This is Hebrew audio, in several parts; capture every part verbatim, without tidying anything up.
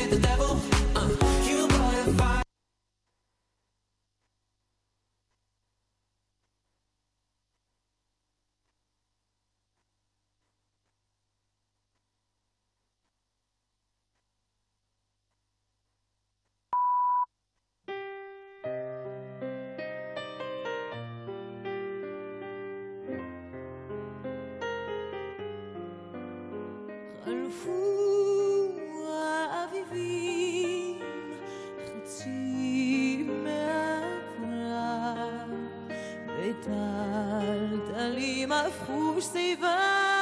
with the devil. Uh, you bought a fire. חלפו האביבים חצי מהעולם וטלטלים הפכו שיבה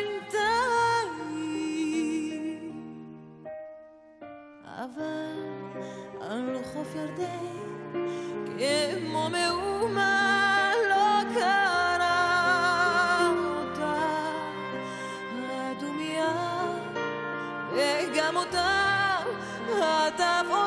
בינתיים אבל על חוף ירדן כמו מאומה לא קרה אותה הדומיה וגם אותה הטבעות